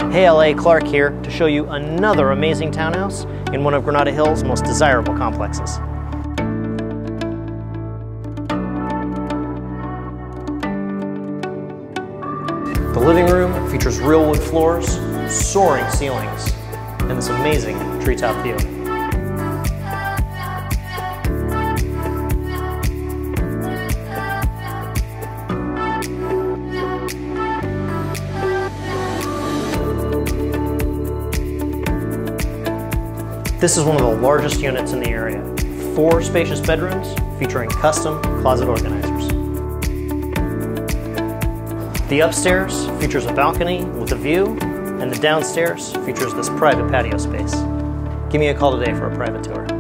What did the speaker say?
Hey LA, Clark here to show you another amazing townhouse in one of Granada Hills' most desirable complexes. The living room features real wood floors, soaring ceilings, and this amazing treetop view. This is one of the largest units in the area. 4 spacious bedrooms featuring custom closet organizers. The upstairs features a balcony with a view, and the downstairs features this private patio space. Give me a call today for a private tour.